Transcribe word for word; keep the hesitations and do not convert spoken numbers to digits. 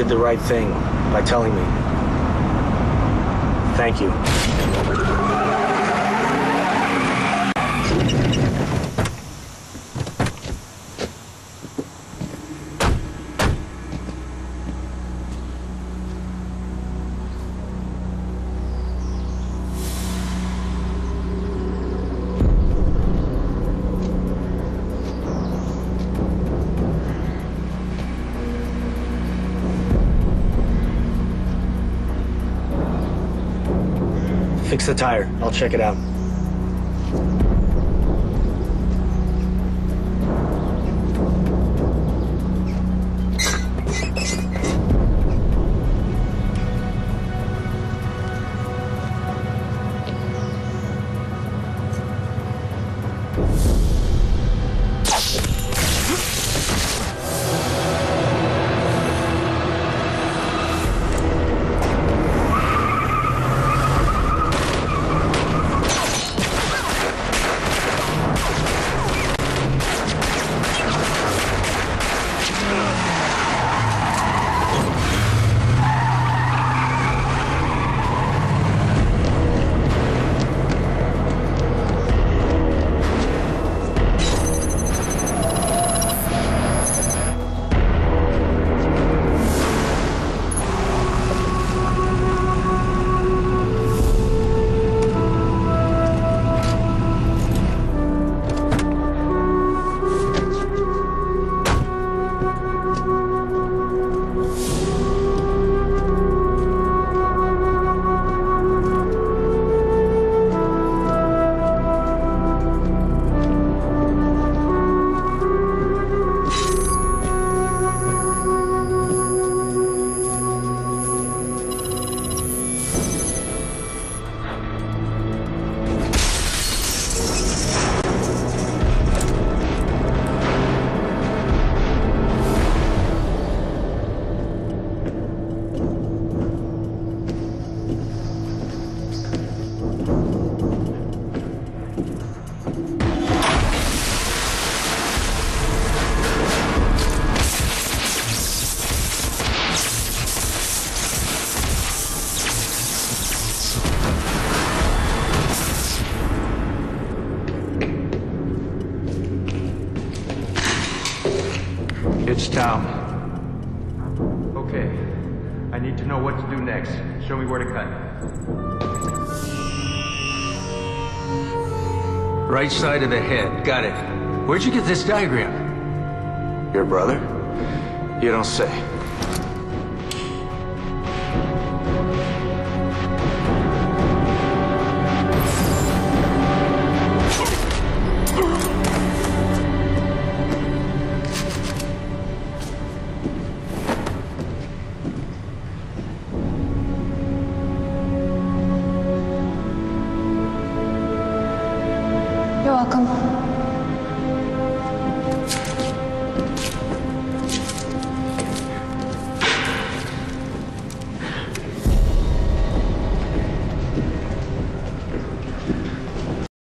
did the right thing by telling me. Thank you. Fix the tire. I'll check it out. It's down. Okay. I need to know what to do next. Show me where to cut. Right side of the head. Got it. Where'd you get this diagram? Your brother? You don't say.